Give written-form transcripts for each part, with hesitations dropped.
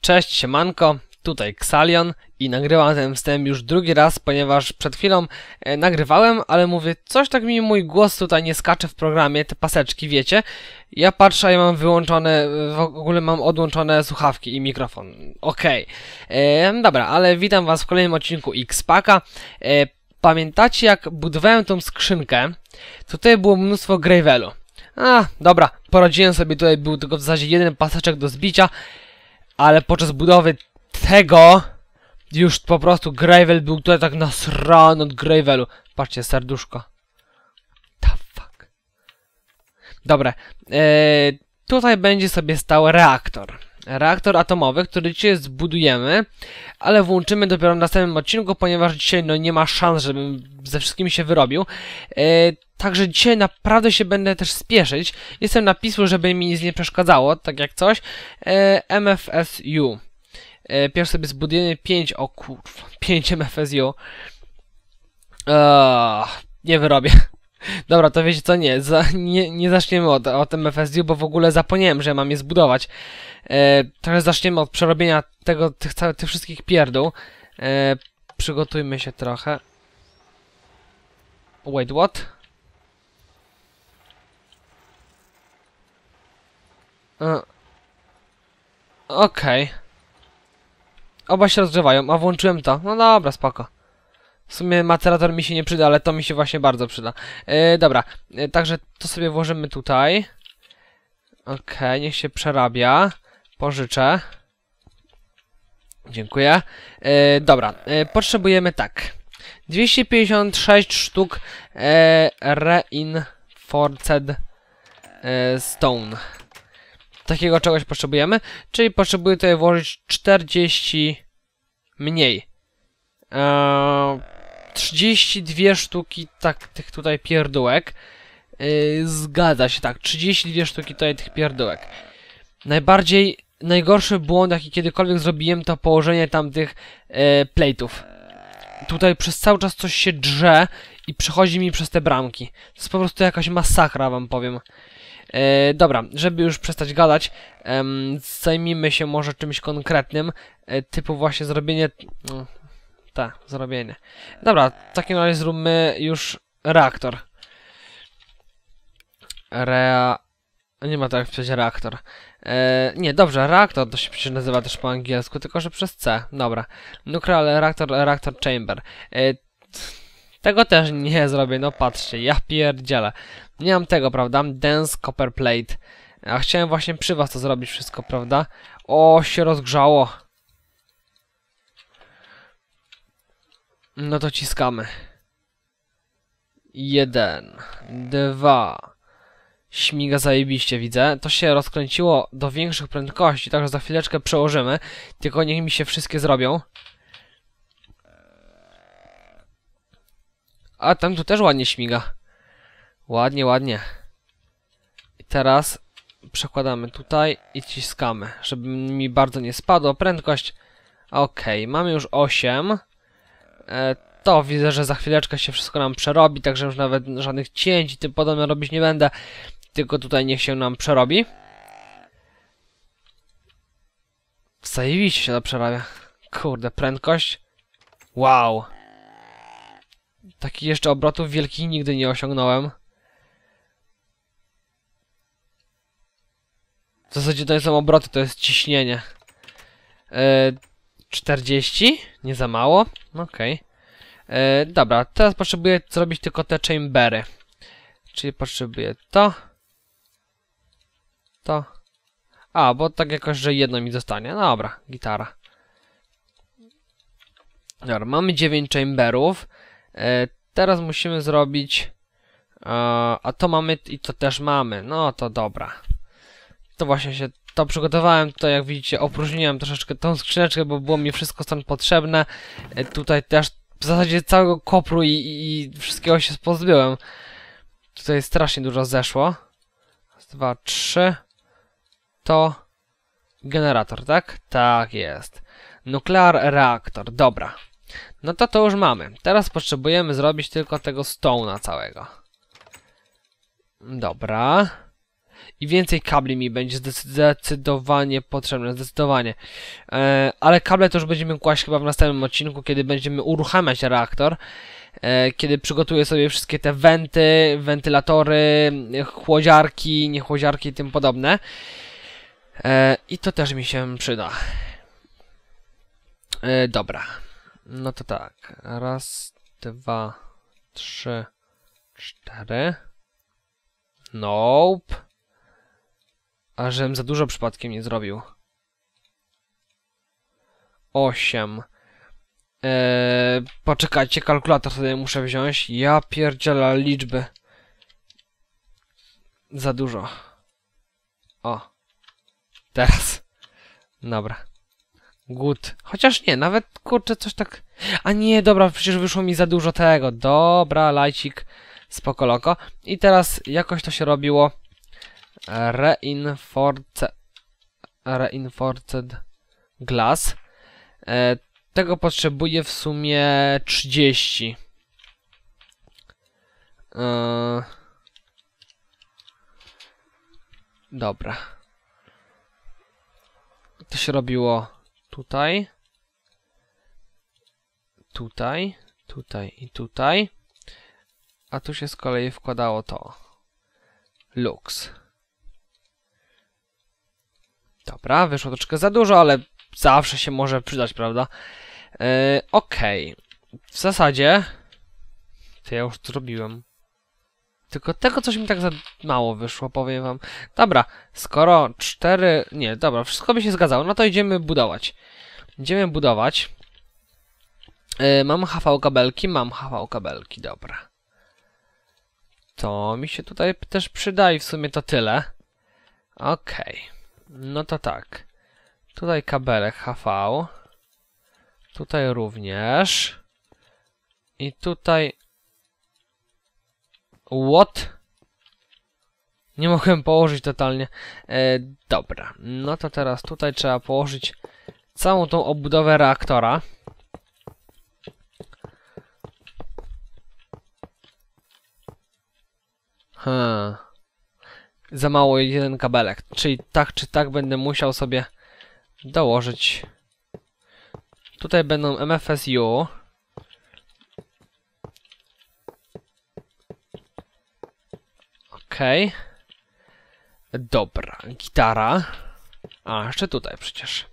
Cześć, siemanko, tutaj Xalion i nagrywam ten wstęp już drugi raz, ponieważ przed chwilą nagrywałem, ale mówię, coś tak mi mój głos tutaj nie skacze w programie, te paseczki, wiecie. Ja patrzę, ja mam wyłączone, w ogóle mam odłączone słuchawki i mikrofon. Okej. Dobra, ale witam was w kolejnym odcinku X-Packa. Pamiętacie, jak budowałem tą skrzynkę? Tutaj było mnóstwo gravelu. Dobra, poradziłem sobie, tutaj był tylko w zasadzie jeden paseczek do zbicia, ale podczas budowy tego już po prostu gravel był tutaj tak nasrany od gravelu. Patrzcie, serduszko. The fuck. Dobra, tutaj będzie sobie stał reaktor. Reaktor atomowy, który dzisiaj zbudujemy, ale włączymy dopiero w następnym odcinku, ponieważ dzisiaj no nie ma szans, żebym ze wszystkim się wyrobił. Także dzisiaj naprawdę się będę też spieszyć. Jestem na pismu, żeby mi nic nie przeszkadzało, tak jak coś. MFSU. Pierwszy sobie zbudujemy 5, o kurwa, 5 MFSU. Nie wyrobię. Dobra, to wiecie co, nie zaczniemy od MFSU, bo w ogóle zapomniałem, że mam je zbudować. Także zaczniemy od przerobienia tych wszystkich pierdół. Przygotujmy się trochę. Wait, what? Okej. Oba się rozgrzewają, a włączyłem to. No dobra, spoko. W sumie macerator mi się nie przyda, ale to mi się właśnie bardzo przyda. Dobra, także to sobie włożymy tutaj. Okej, niech się przerabia. Pożyczę. Dziękuję. Dobra, potrzebujemy tak. 256 sztuk reinforced stone. Takiego czegoś potrzebujemy. Czyli potrzebuję tutaj włożyć 40 mniej. 32 sztuki tych tutaj pierdółek. Zgadza się, tak. 32 sztuki tutaj tych pierdółek. Najgorszy błąd, jaki kiedykolwiek zrobiłem, to położenie tamtych plate'ów. Tutaj przez cały czas coś się drze i przechodzi mi przez te bramki. To jest po prostu jakaś masakra, wam powiem. Dobra, żeby już przestać gadać, zajmijmy się może czymś konkretnym, typu właśnie zrobienie... zrobienie. Dobra, w takim razie zróbmy już reaktor. Nie ma tak przecież reaktor. Nie, dobrze, reaktor to się przecież nazywa też po angielsku, tylko że przez C. Dobra. Nuclear reactor chamber. Tego też nie zrobię, no patrzcie, ja pierdzielę. Nie mam tego, prawda? Dense copper plate. A chciałem właśnie przy was to zrobić wszystko, prawda? O, się rozgrzało. No to ciskamy. 1, 2. Śmiga zajebiście, widzę. To się rozkręciło do większych prędkości, także za chwileczkę przełożymy. Tylko niech mi się wszystkie zrobią. A tam tu też ładnie śmiga. Ładnie, ładnie. I teraz przekładamy tutaj i ciskamy, żeby mi bardzo nie spadła prędkość. Okej, mamy już 8. To widzę, że za chwileczkę się wszystko nam przerobi, także już nawet żadnych cięć i tym podobne robić nie będę. Tylko tutaj niech się nam przerobi. Zajebiście się to przerabia. Kurde, prędkość. Wow. Takich jeszcze obrotów wielkich nigdy nie osiągnąłem. W zasadzie to nie są obroty, to jest ciśnienie. 40? Nie za mało? Okej. Dobra, teraz potrzebuję zrobić tylko te chambery. Czyli potrzebuję to. To. Bo tak jakoś, że jedno mi zostanie. Dobra, gitara. Dobra, mamy 9 chamberów. Teraz musimy zrobić... a to mamy i to też mamy. No to dobra. To właśnie się to przygotowałem. Tutaj jak widzicie opróżniłem troszeczkę tą skrzyneczkę, bo było mi wszystko stąd potrzebne. Tutaj też w zasadzie całego kopru i wszystkiego się pozbyłem. Tutaj strasznie dużo zeszło. 2, 3. To generator, tak? Tak jest. Nuclear reactor, dobra. No to już mamy. Teraz potrzebujemy zrobić tylko tego stone'a całego. Dobra. i więcej kabli mi będzie zdecydowanie potrzebne, zdecydowanie. Ale kable to już będziemy kłaść chyba w następnym odcinku, kiedy będziemy uruchamiać reaktor. Kiedy przygotuję sobie wszystkie te wenty, wentylatory, chłodziarki, niechłodziarki i tym podobne. I to też mi się przyda. Dobra. No to tak. Raz, dwa, trzy, cztery. Nope. A żebym za dużo przypadkiem nie zrobił. 8. Poczekajcie, kalkulator sobie muszę wziąć. Ja pierdzielę liczby. Za dużo. O. Teraz. Dobra. Good. Chociaż nie, nawet kurczę coś tak... A nie, dobra, przecież wyszło mi za dużo tego. Dobra, lajcik. Spoko loko. I teraz jakoś to się robiło. Reinforced glass. Tego potrzebuję w sumie 30. Dobra. To się robiło tutaj. Tutaj. Tutaj i tutaj. A tu się z kolei wkładało to. Lux. Dobra, wyszło troszkę za dużo, ale zawsze się może przydać, prawda? Okej. W zasadzie... To ja już to zrobiłem. Tylko tego coś mi tak za mało wyszło, powiem wam. Dobra, skoro 4... Nie, dobra, wszystko by się zgadzało, no to idziemy budować. Idziemy budować. Mam HV kabelki? Mam HV kabelki, dobra. To mi się tutaj też przyda i w sumie to tyle. Okej. No to tak. Tutaj kabelek HV. Tutaj również. I tutaj... What? Nie mogłem położyć totalnie. Dobra. No to teraz tutaj trzeba położyć całą tą obudowę reaktora. Za mało jeden kabelek. Czyli tak czy tak będę musiał sobie dołożyć. Tutaj będą MFSU. Okej. Dobra, gitara. A, jeszcze tutaj przecież.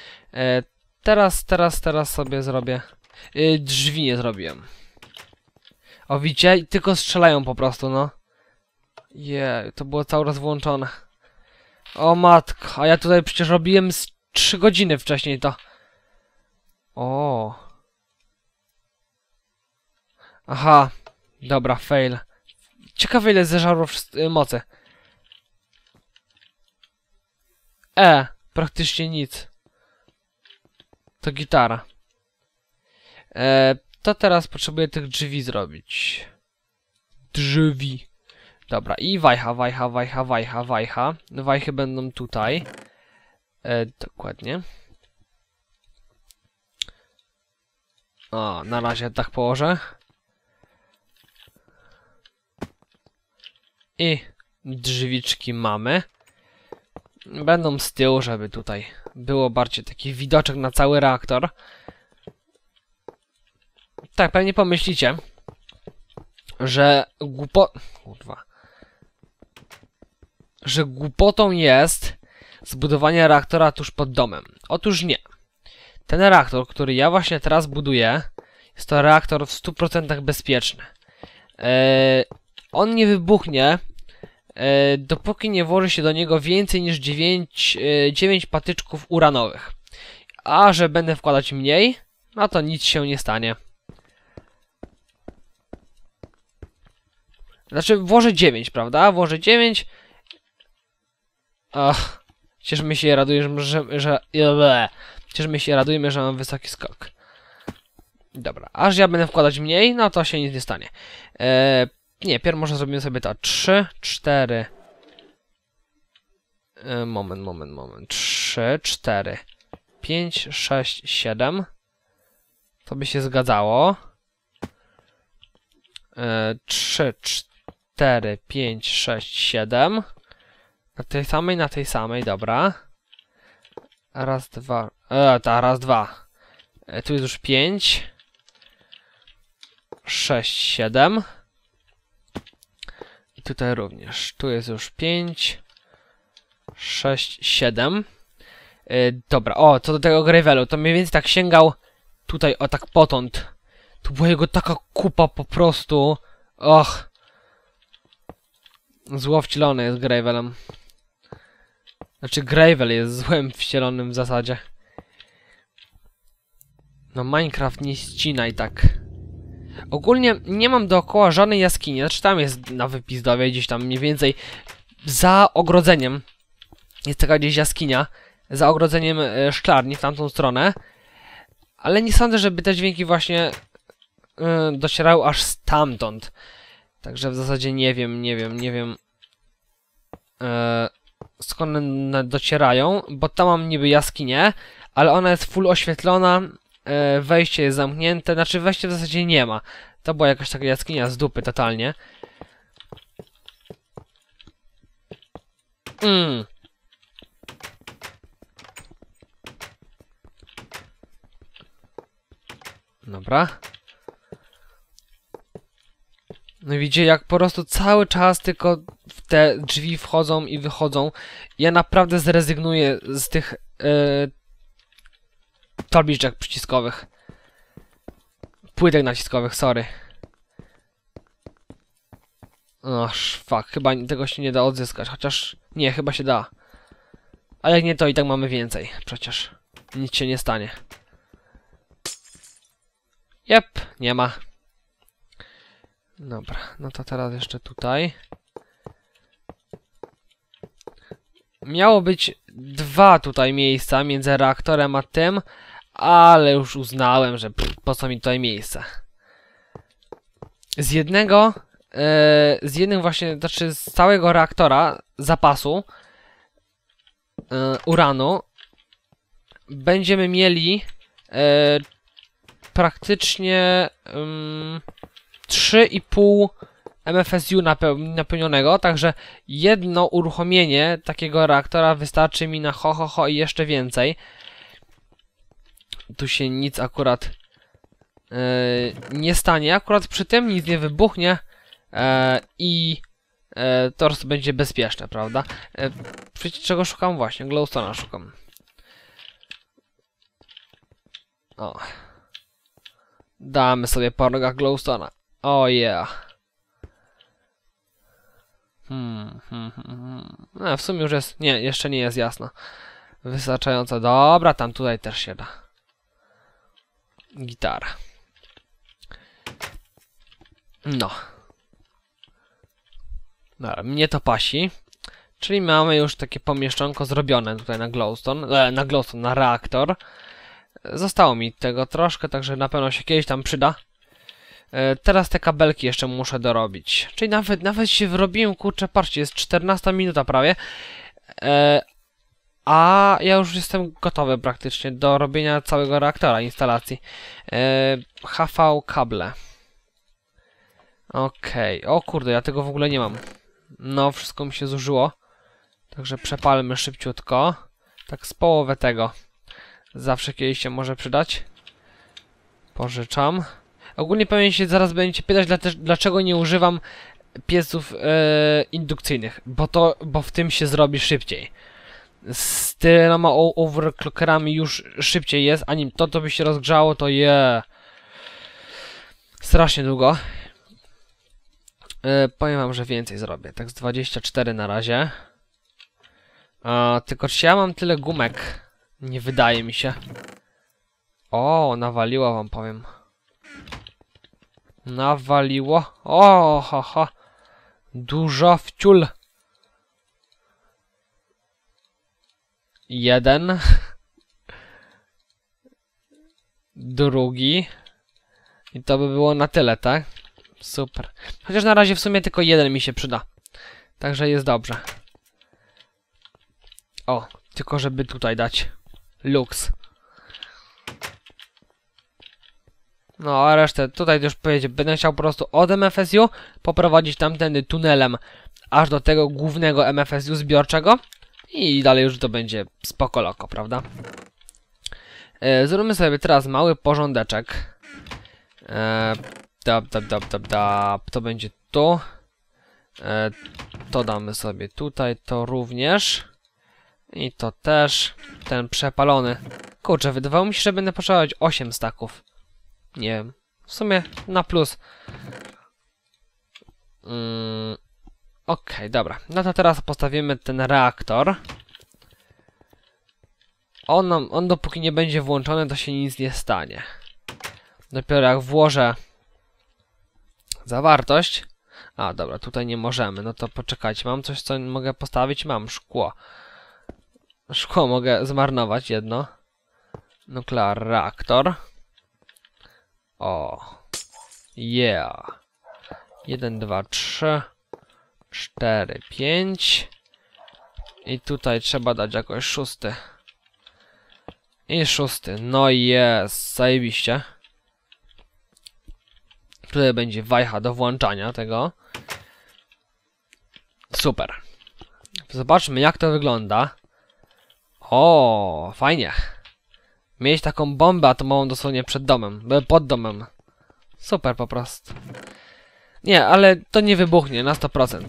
Teraz sobie zrobię... drzwi nie zrobiłem. O, widzicie? Tylko strzelają po prostu, no. To było cały raz włączone. O matko, a ja tutaj przecież robiłem z 3 godziny wcześniej to. O. Aha. Dobra, fail. Ciekawe ile zeżarło mocy. Praktycznie nic. To gitara. To teraz potrzebuję tych drzwi zrobić. Drzwi. Dobra, i wajcha. Wajchy będą tutaj. Dokładnie. O, na razie tak położę. I drzwiczki mamy. Będą z tyłu, żeby tutaj było bardziej taki widoczek na cały reaktor. Tak, pewnie pomyślicie, że głupotą jest zbudowanie reaktora tuż pod domem. Otóż nie. Ten reaktor, który ja właśnie teraz buduję, jest to reaktor w 100% bezpieczny. On nie wybuchnie, dopóki nie włoży się do niego więcej niż 9 patyczków uranowych. A że będę wkładać mniej, no to nic się nie stanie. Znaczy, włożę 9, prawda? Włożę 9. Ach, cieszymy się i radujemy, cieszymy się i radujemy, że mam wysoki skok. Dobra, aż ja będę wkładać mniej, no to się nic nie stanie. Nie, pierw może zrobimy sobie to 3, 4. Moment. 3, 4, 5, 6, 7. To by się zgadzało. 3, 4, 5, 6, 7. Na tej samej, dobra. Raz, dwa. Raz, dwa. Tu jest już 5. 6, 7. I tutaj również. Tu jest już 5. 6, 7. Dobra, o, co do tego Gravelu, to mniej więcej tak sięgał tutaj, o tak potąd. Tu była jego taka kupa po prostu. Och. Zło wcielone jest Gravelem. Znaczy Gravel jest złem wcielonym w zasadzie. No Minecraft nie ścinaj tak. Ogólnie nie mam dookoła żadnej jaskini. Znaczy tam jest na wypizdowie gdzieś tam mniej więcej za ogrodzeniem. Jest taka gdzieś jaskinia. Za ogrodzeniem szklarni w tamtą stronę. Ale nie sądzę, żeby te dźwięki właśnie docierały aż stamtąd. Także w zasadzie nie wiem skąd one docierają, bo tam mam niby jaskinię, ale ona jest full oświetlona, wejście jest zamknięte, znaczy wejścia w zasadzie nie ma. To była jakaś taka jaskinia z dupy totalnie. Dobra. No widzicie, jak po prostu cały czas tylko w te drzwi wchodzą i wychodzą. Ja naprawdę zrezygnuję z tych tabliczek przyciskowych. Płytek naciskowych, sorry. Aż fuck, chyba tego się nie da odzyskać, chociaż nie, chyba się da. A jak nie, to i tak mamy więcej, przecież. Nic się nie stanie. Jep, nie ma. Dobra, no to teraz jeszcze tutaj. Miało być 2 tutaj miejsca między reaktorem a tym, ale już uznałem, że po co mi tutaj miejsce. Z jednym właśnie, znaczy z całego reaktora zapasu uranu będziemy mieli praktycznie 3,5 MFSU napełnionego, także jedno uruchomienie takiego reaktora wystarczy mi na ho i jeszcze więcej. Tu się nic akurat nie stanie, akurat przy tym nic nie wybuchnie i to będzie bezpieczne, prawda? Przecież czego szukam? Właśnie, glowstone'a szukam. O. Damy sobie po nogach glowstone'a. O yeah. No, w sumie już jest... Nie, jeszcze nie jest jasno. Wystarczająco. Dobra, tam tutaj też się da. Gitara. No. Dobra, mnie to pasi. Czyli mamy już takie pomieszczonko zrobione tutaj na glowstone. Na reaktor. Zostało mi tego troszkę, także na pewno się kiedyś tam przyda. Teraz te kabelki jeszcze muszę dorobić. Czyli nawet się wyrobiłem, kurczę, patrzcie, jest 14 minuta prawie. A ja już jestem gotowy praktycznie do robienia całego reaktora, instalacji. HV kable. Okej. O kurde, ja tego w ogóle nie mam. No, wszystko mi się zużyło. Także przepalmy szybciutko. Tak z połowę tego. Zawsze kiedyś się może przydać. Pożyczam. Ogólnie pewnie się zaraz będziecie pytać, dlaczego nie używam pieców indukcyjnych. Bo w tym się zrobi szybciej. Z tyloma overclockerami już szybciej jest, a nim to by się rozgrzało, to strasznie długo. Powiem wam, że więcej zrobię. Tak z 24 na razie. Tylko czy ja mam tyle gumek? Nie wydaje mi się. O, nawaliło wam, powiem. Nawaliło. O, ha. Dużo wciul. 1. Drugi. I to by było na tyle, tak? Super. Chociaż na razie w sumie tylko 1 mi się przyda. Także jest dobrze. O, tylko żeby tutaj dać. Lux. No a resztę tutaj już będę chciał po prostu od MFSU poprowadzić tamtędy tunelem aż do tego głównego MFSU zbiorczego i dalej już to będzie spoko loko, prawda? Zróbmy sobie teraz mały porządeczek. To będzie tu. To damy sobie tutaj, to również. I to też. Ten przepalony. Kurczę, wydawało mi się, że będę potrzebować 8 staków. Nie wiem. W sumie na plus. Okej, dobra. No to teraz postawimy ten reaktor. On dopóki nie będzie włączony, to się nic nie stanie. Dopiero jak włożę zawartość. A, dobra, tutaj nie możemy. No to poczekajcie, mam coś, co mogę postawić? Mam szkło. Szkło mogę zmarnować jedno. Nuclear reaktor. O. Yeah. 1, 2, 3, 4, 5. I tutaj trzeba dać jakoś 6. I 6. No jest, zajebiście. Tutaj będzie wajcha do włączania tego. Super. Zobaczmy, jak to wygląda. O, fajnie. Mieć taką bombę atomową dosłownie przed domem, pod domem. Super po prostu. Nie, ale to nie wybuchnie na 100%.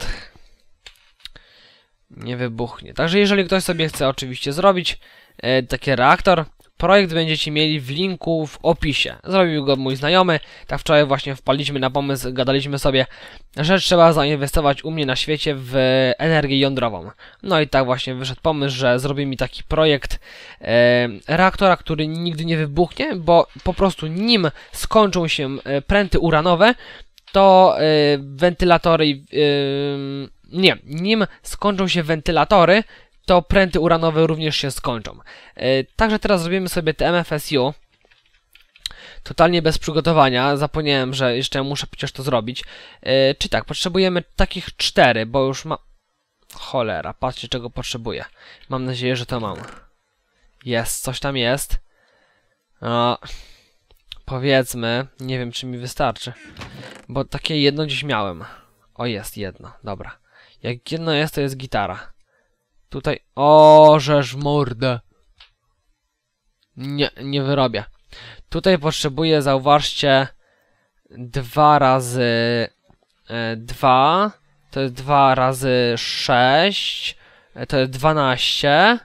Nie wybuchnie. Także jeżeli ktoś sobie chce oczywiście zrobić taki reaktor, projekt będziecie mieli w linku w opisie. Zrobił go mój znajomy. Tak wczoraj właśnie wpaliśmy na pomysł, gadaliśmy sobie, że trzeba zainwestować u mnie na świecie w energię jądrową. No i tak właśnie wyszedł pomysł, że zrobi mi taki projekt reaktora, który nigdy nie wybuchnie, bo po prostu nim skończą się pręty uranowe, to wentylatory... nim skończą się wentylatory, to pręty uranowe również się skończą. Także teraz zrobimy sobie te MFSU. Totalnie bez przygotowania. Zapomniałem, że jeszcze muszę przecież to zrobić. Czy tak, potrzebujemy takich 4, bo już ma... Cholera, patrzcie czego potrzebuję. Mam nadzieję, że to mam. Jest, coś tam jest. Powiedzmy, nie wiem czy mi wystarczy. Bo takie jedno gdzieś miałem. O, jest jedno, dobra. Jak jedno jest, to jest gitara. Tutaj... O, żeż mordę. Nie wyrobię. Tutaj potrzebuję, zauważcie, 2 razy 2. To jest 2 razy 6. To jest 12.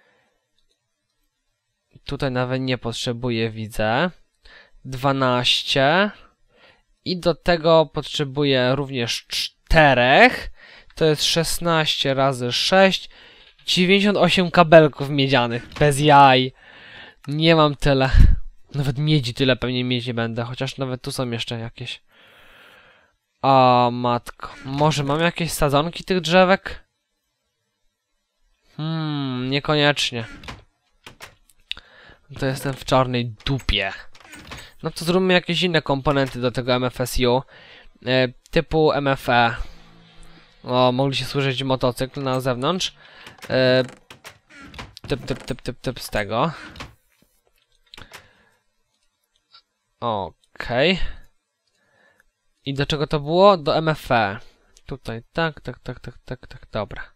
Tutaj nawet nie potrzebuję, widzę. 12. I do tego potrzebuję również 4. To jest 16 razy 6. 98 kabelków miedzianych. Bez jaj. Nie mam tyle. Nawet miedzi tyle pewnie mieć nie będę. Chociaż nawet tu są jeszcze jakieś. O matko. Może mam jakieś sadzonki tych drzewek? Niekoniecznie. To jestem w czarnej dupie. No to zróbmy jakieś inne komponenty do tego MFSU. Typu MFE. O, mogli się słyszeć motocykl na zewnątrz. Typ z tego. Okej. I do czego to było? Do MFE. Tutaj, tak, dobra.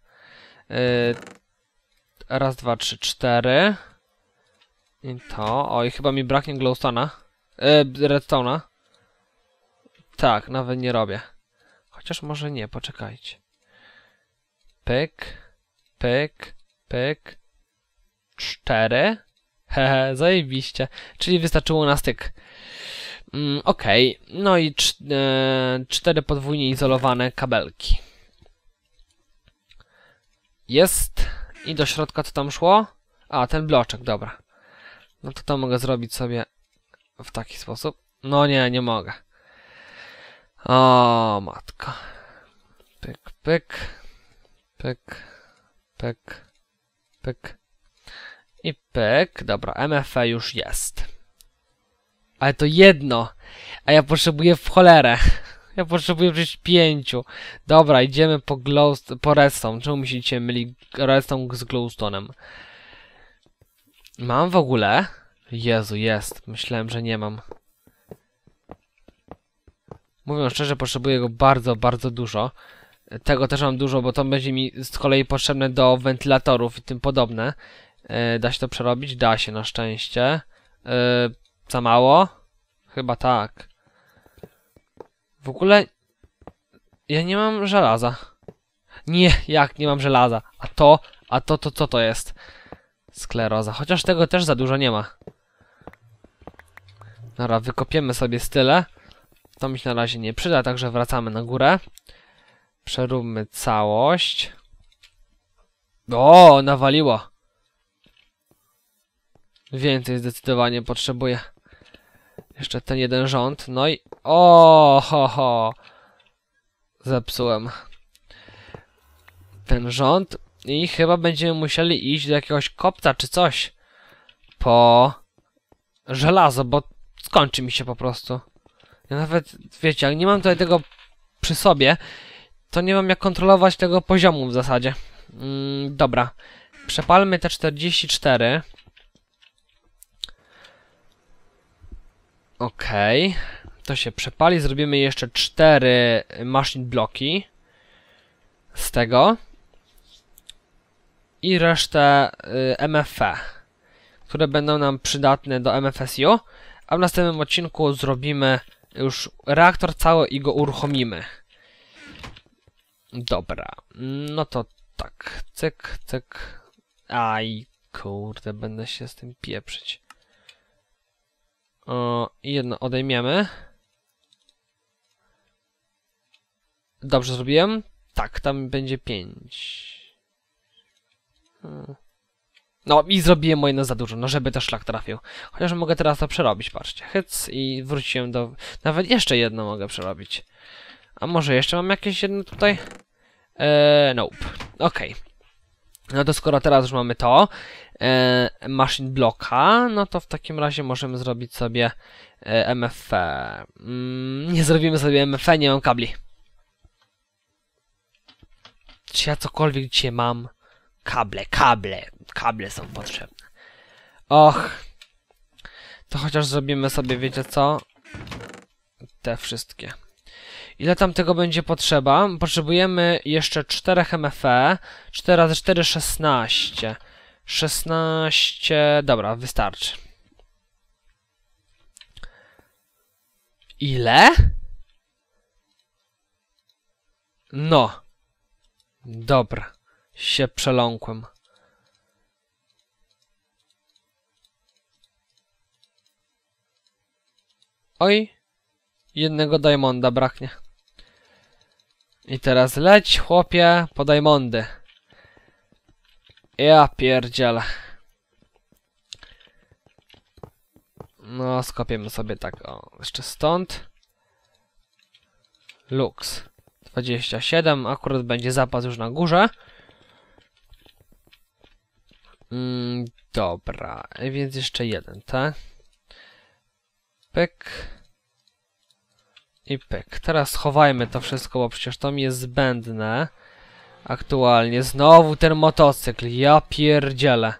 Raz, 2, 3, 4. I to. Oj, chyba mi braknie glowstone'a. Redstone'a. Tak, nawet nie robię. Chociaż może nie, poczekajcie. Pyk, pyk, pyk. 4. Hehe, zajebiście. Czyli wystarczyło na styk. Okej. No i 4 podwójnie izolowane kabelki. Jest. I do środka co tam szło? A, ten bloczek, dobra. No to mogę zrobić sobie w taki sposób. No nie mogę. O, matko. Pyk, pyk. Pyk, pyk, pyk. I pyk. Dobra, MFE już jest. Ale to jedno. A ja potrzebuję w cholerę. Ja potrzebuję przecież 5. Dobra, idziemy po redstone. Czemu mi się dzisiaj myli redstone z glowstone'em? Mam w ogóle? Jezu, jest. Myślałem, że nie mam. Mówiąc szczerze, potrzebuję go bardzo, bardzo dużo. Tego też mam dużo, bo to będzie mi z kolei potrzebne do wentylatorów i tym podobne. Da się to przerobić? Da się na szczęście. Za mało? Chyba tak. W ogóle ja nie mam żelaza. Nie, jak nie mam żelaza? A to co to jest? Skleroza. Chociaż tego też za dużo nie ma. Dobra, wykopiemy sobie style. To mi się na razie nie przyda, także wracamy na górę. Przeróbmy całość. O, nawaliło. Więcej zdecydowanie potrzebuję. Jeszcze ten jeden rząd. No i... O, ho, ho. Zepsułem ten rząd. I chyba będziemy musieli iść do jakiegoś kopca czy coś. Po żelazo, bo skończy mi się po prostu. Ja nawet, wiecie, jak nie mam tutaj tego przy sobie, to nie mam jak kontrolować tego poziomu w zasadzie. Dobra. Przepalmy te 44. Okej. To się przepali. Zrobimy jeszcze 4 machine bloki z tego. I resztę MFE, które będą nam przydatne do MFSU. A w następnym odcinku zrobimy już reaktor cały i go uruchomimy. Dobra. No to tak. Cyk, cyk. Aj, kurde, będę się z tym pieprzyć. O, i jedno odejmiemy. Dobrze zrobiłem? Tak, tam będzie 5. No i zrobiłem moje no za dużo, no żeby też szlak trafił. Chociaż mogę teraz to przerobić, patrzcie. Hyc i wróciłem do... Nawet jeszcze jedno mogę przerobić. A może jeszcze mam jakieś jedno tutaj? Nope. Okej. No to skoro teraz już mamy to, machine blocka, no to w takim razie możemy zrobić sobie MFE. Nie zrobimy sobie MFE, nie mam kabli. Czy ja cokolwiek dzisiaj mam? Kable są potrzebne. Och. To chociaż zrobimy sobie, wiecie co? Te wszystkie. Ile tam tego będzie potrzeba? Potrzebujemy jeszcze 4 MFE. 4 razy 4, 16. 16... Dobra, wystarczy. Ile? No. Dobra. Się przeląkłem. Oj. Jednego diamonda braknie. I teraz leć, chłopie, po diamondy. Ja pierdzielę. No, skopiemy sobie tak, o, jeszcze stąd. Lux. 27, akurat będzie zapas już na górze. Dobra, więc jeszcze jeden, tak? Pyk. I pyk. Teraz schowajmy to wszystko, bo przecież to mi jest zbędne. Aktualnie. Znowu ten motocykl. Ja pierdzielę.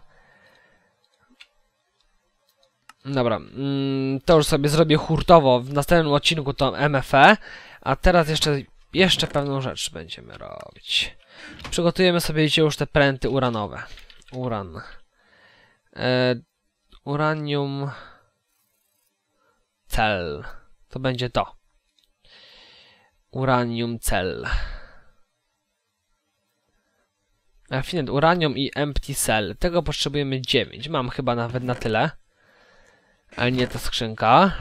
Dobra. To już sobie zrobię hurtowo. W następnym odcinku to MFE. A teraz jeszcze pewną rzecz będziemy robić. Przygotujemy sobie dzisiaj już te pręty uranowe. Uran. Uranium. Cell. To będzie to. Uranium cell. Affinit uranium i empty cell. Tego potrzebujemy 9. Mam chyba nawet na tyle. Ale nie ta skrzynka.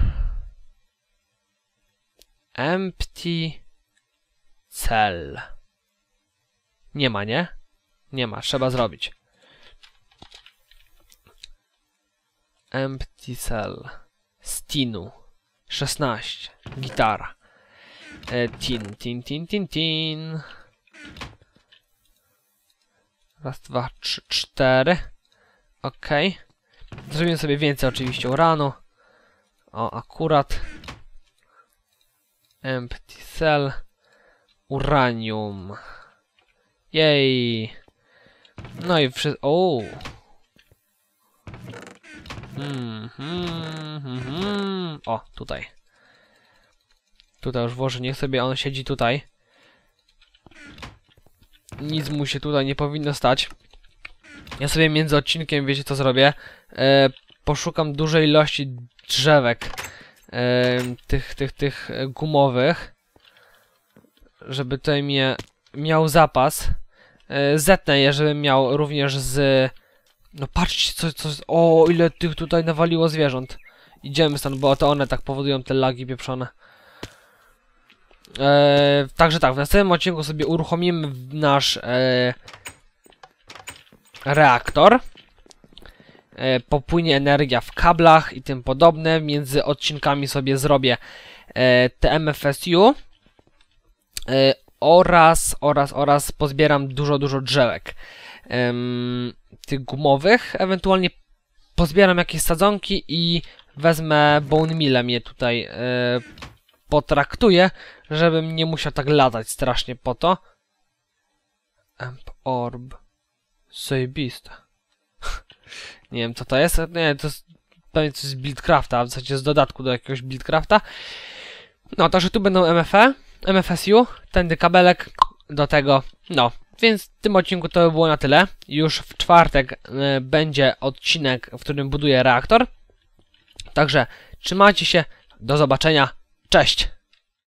Empty cell. Nie ma, nie? Nie ma, trzeba zrobić. Empty cell. Stinu. 16. Gitara. Tin. Raz, dwa, trzy, 4. Okej. Zrobimy sobie więcej oczywiście uranu. O, akurat. Empty cell. Uranium. Jej. No i wszystko. O. O, tutaj. Tutaj już włożę, niech sobie on siedzi tutaj. Nic mu się tutaj nie powinno stać. Ja sobie między odcinkiem, wiecie co zrobię? Poszukam dużej ilości drzewek. Tych gumowych. Żeby tutaj miał zapas. Zetnę je, żebym miał również z... No patrzcie, o, ile tych tutaj nawaliło zwierząt. Idziemy stąd, bo to one tak powodują te lagi pieprzone. Także tak, w następnym odcinku sobie uruchomimy nasz reaktor. Popłynie energia w kablach i tym podobne. Między odcinkami sobie zrobię TMFSU oraz pozbieram dużo drzewek tych gumowych. Ewentualnie pozbieram jakieś sadzonki i wezmę bone millem je tutaj potraktuję, żebym nie musiał tak latać strasznie po to. Amp Orb. Zajebista. Nie wiem co to jest. Nie, to jest pewnie coś z Buildcrafta, w zasadzie z dodatku do jakiegoś Buildcrafta. No, także tu będą MFSU, tędy kabelek do tego. No, więc w tym odcinku to by było na tyle. Już w czwartek będzie odcinek, w którym buduję reaktor. Także trzymajcie się, do zobaczenia, cześć!